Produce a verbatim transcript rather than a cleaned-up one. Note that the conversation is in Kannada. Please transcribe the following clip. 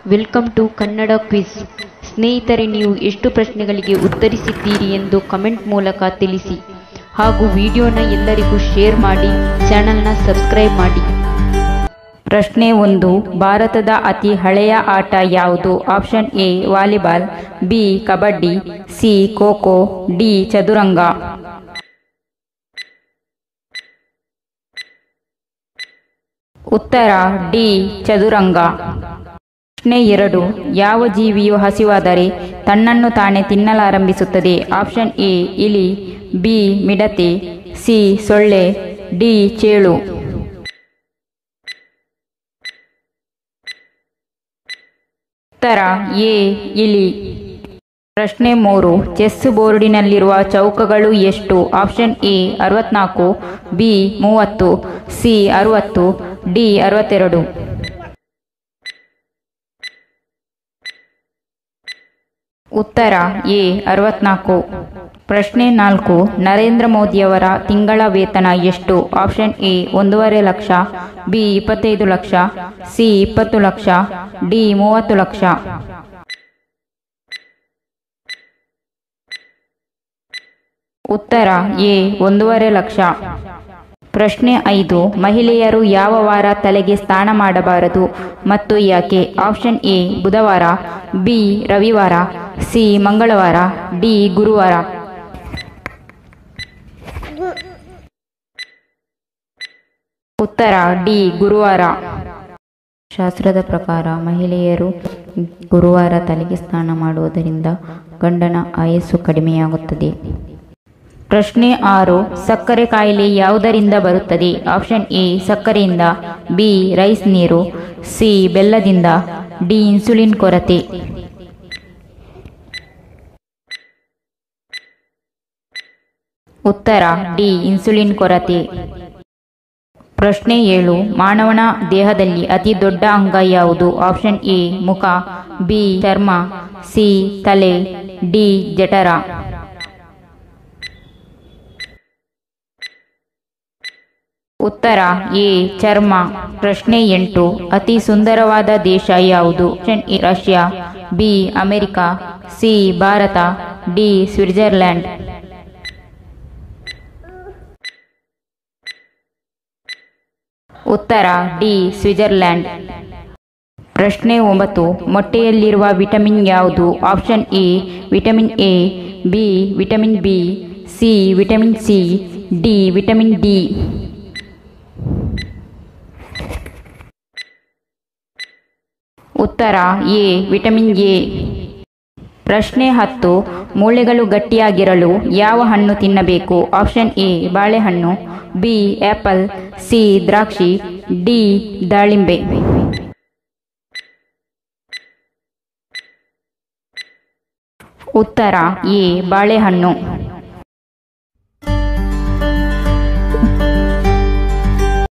Welcome to Kannada quiz. ಸ್ನೇಹಿತರೆ, ನೀವು ಎಷ್ಟು ಪ್ರಶ್ನೆಗಳಿಗೆ ಉತ್ತರಿಸಿದ್ದೀರಿ ಎಂದು ಕಮೆಂಟ್ ಮೂಲಕ ತಿಳಿಸಿ ಹಾಗೂ ವಿಡಿಯೋನ ಎಲ್ಲರಿಗೂ ಶೇರ್ ಮಾಡಿ, ಚಾನಲ್ನ ಸಬ್ಸ್ಕ್ರೈಬ್ ಮಾಡಿ. ಪ್ರಶ್ನೆ ಒಂದು. ಭಾರತದ ಅತಿ ಹಳೆಯ ಆಟ ಯಾವುದು? Option A volleyball, B kabaddi, C kho kho, D ಚದುರಂಗ. ಉತ್ತರ ಡಿ ಚದುರಂಗ. ಪ್ರಶ್ನೆ ಎರಡು. ಯಾವ ಜೀವಿಯು ಹಸಿವಾದರೆ ತನ್ನನ್ನು ತಾನೇ ತಿನ್ನಲಾರಂಭಿಸುತ್ತದೆ? ಆಪ್ಷನ್ ಎ ಇಲಿ, ಬಿ ಮಿಡತೆ, ಸಿ ಸೊಳ್ಳೆ, ಡಿ ಚೇಳು. ಉತ್ತರ ಎ ಇಲಿ. ಪ್ರಶ್ನೆ ಮೂರು. ಚೆಸ್ ಬೋರ್ಡಿನಲ್ಲಿರುವ ಚೌಕಗಳು ಎಷ್ಟು? ಆಪ್ಷನ್ ಎ ಅರವತ್ನಾಲ್ಕು, ಬಿ ಮೂವತ್ತು, ಸಿ ಅರವತ್ತು, ಡಿ ಅರವತ್ತೆರಡು. ಉತ್ತರ ಎ ಅರವತ್ನಾಲ್ಕು. ಪ್ರಶ್ನೆ ನಾಲ್ಕು. ನರೇಂದ್ರ ಮೋದಿಯವರ ತಿಂಗಳ ವೇತನ ಎಷ್ಟು? ಆಪ್ಷನ್ ಎ ಒಂದೂವರೆ ಲಕ್ಷ, ಬಿ ಇಪ್ಪತ್ತೈದು ಲಕ್ಷ, ಸಿ ಇಪ್ಪತ್ತು ಲಕ್ಷ, ಡಿ ಮೂವತ್ತು ಲಕ್ಷ. ಉತ್ತರ ಎ ಒಂದೂವರೆ ಲಕ್ಷ. ಪ್ರಶ್ನೆ ಐದು. ಮಹಿಳೆಯರು ಯಾವ ವಾರ ತಲೆಗೆ ಸ್ನಾನ ಮಾಡಬಾರದು ಮತ್ತು ಯಾಕೆ? ಆಪ್ಷನ್ ಎ ಬುಧವಾರ, ಬಿ ರವಿವಾರ, ಸಿ ಮಂಗಳವಾರ, ಡಿ ಗುರುವಾರ. ಉತ್ತರ ಡಿ ಗುರುವಾರ. ಶಾಸ್ತ್ರದ ಪ್ರಕಾರ ಮಹಿಳೆಯರು ಗುರುವಾರ ತಲೆಗೆ ಸ್ನಾನ ಮಾಡುವುದರಿಂದ ಗಂಡನ ಆಯಸ್ಸು ಕಡಿಮೆಯಾಗುತ್ತದೆ. ಪ್ರಶ್ನೆ ಆರು. ಸಕ್ಕರೆ ಕಾಯಿಲೆ ಯಾವುದರಿಂದ ಬರುತ್ತದೆ? ಆಪ್ಷನ್ ಎ ಸಕ್ಕರೆಯಿಂದ, ಬಿ ರೈಸ್ ನೀರು, ಸಿ ಬೆಲ್ಲದಿಂದ, ಡಿ ಇನ್ಸುಲಿನ್ ಕೊರತೆ. ಉತ್ತರ ಡಿ ಇನ್ಸುಲಿನ್ ಕೊರತೆ. ಪ್ರಶ್ನೆ ಏಳು. ಮಾನವನ ದೇಹದಲ್ಲಿ ಅತಿ ದೊಡ್ಡ ಅಂಗ ಯಾವುದು? ಆಪ್ಷನ್ ಎ ಮುಖ, ಬಿ ಚರ್ಮ, ಸಿ ತಲೆ, ಡಿ ಜಠರ. ಉತ್ತರ ಎ ಚರ್ಮ. ಪ್ರಶ್ನೆ ಎಂಟು. ಅತಿ ಸುಂದರವಾದ ದೇಶ ಯಾವುದು? Option A Russia, B America, C Bharat, D Switzerland. ಉತ್ತರ ಡಿ ಸ್ವಿಟ್ಜರ್ಲ್ಯಾಂಡ್. ಪ್ರಶ್ನೆ ಒಂಬತ್ತು. ಮೊಟ್ಟೆಯಲ್ಲಿರುವ ವಿಟಮಿನ್ ಯಾವುದು? Option A vitamin A, B vitamin B, C vitamin C, D vitamin D. ಉತ್ತರ ಎ ವಿಟಮಿನ್ ಎ. ಪ್ರಶ್ನೆ ಹತ್ತು. ಮೂಳೆಗಳು ಗಟ್ಟಿಯಾಗಿರಲು ಯಾವ ಹಣ್ಣು ತಿನ್ನಬೇಕು? ಆಪ್ಷನ್ ಎ ಬಾಳೆಹಣ್ಣು, ಬಿ ಆಪಲ್, ಸಿ ದ್ರಾಕ್ಷಿ, ಡಿ ದಾಳಿಂಬೆ. ಉತ್ತರ ಎ ಬಾಳೆಹಣ್ಣು.